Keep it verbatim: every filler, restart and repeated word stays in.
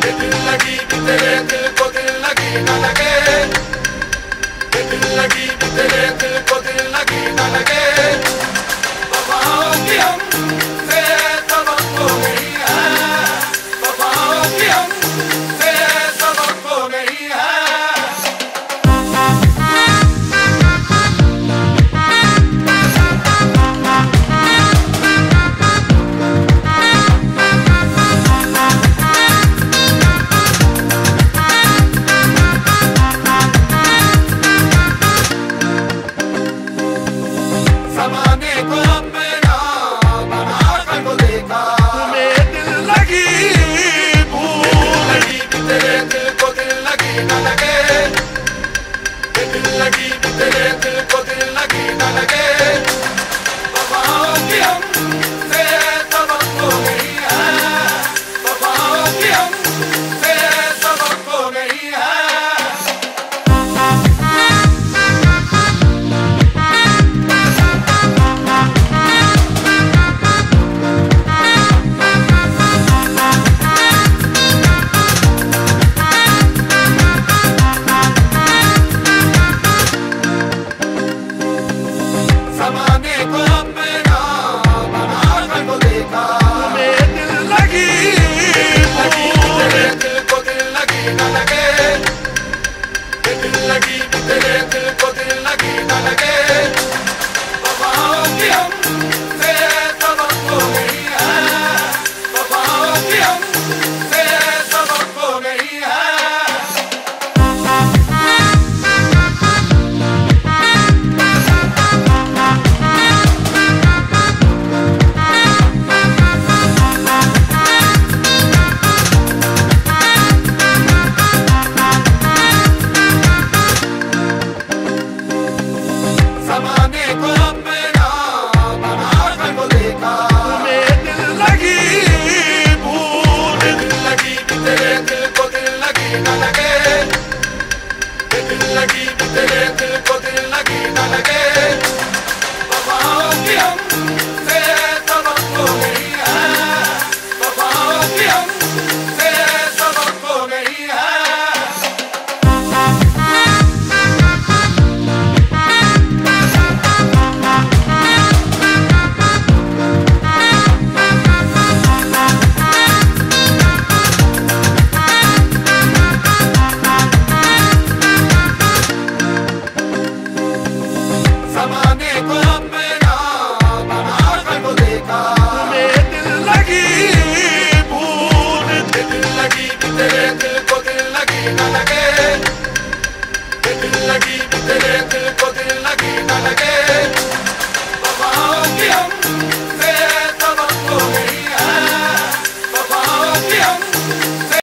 दिल लगी कि तेरे दिल को दिल लगी न लगे, दिल लगी कि तेरे दिल को दिल लगी न लगे। वफाओं की हमसे सबक हो गई है, वफाओं की हमसे सबक हो गई है। ज़माने को अपना बना कर को देखा, तुम्हें दिल लगी भूल लगी कि तेरे दिल को दिल लगी न लगे, दिल लगी कि तेरे दिल को दिल लगी न लगे। वफाओं की हमसे सबक हो गई है, वफाओं की हमसे सबक हो गई है। ज़माने को अपना बना कर को देखा, तुम्हें दिल लगी लगी तेरे दिल को दिल लगी न लगे, दिल लगी तेरे दिल को दिल लगी न लगे। वफाओं की हमसे सबक हो गई है, वफाओं की हमसे सबक हो गई है। ज़माने को अपना बना कर को देखा, तुम्हें दिल लगी भूल दिल लगी कि तेरे दिल को दिल लगी न लगे, दिल लगी कि तेरे दिल को दिल लगी न लगे। वफाओं की हमसे सबक हो गई है, वफाओं की हमसे सबक हो गई है। ज़माने को अपना बना कर को देखा, तुम्हें दिल लगी भूल दिल लगी कि तेरे दिल को दिल लगी न लगे, दिल लगी कि तेरे दिल को दिल लगी न लगे। वफाओं की हम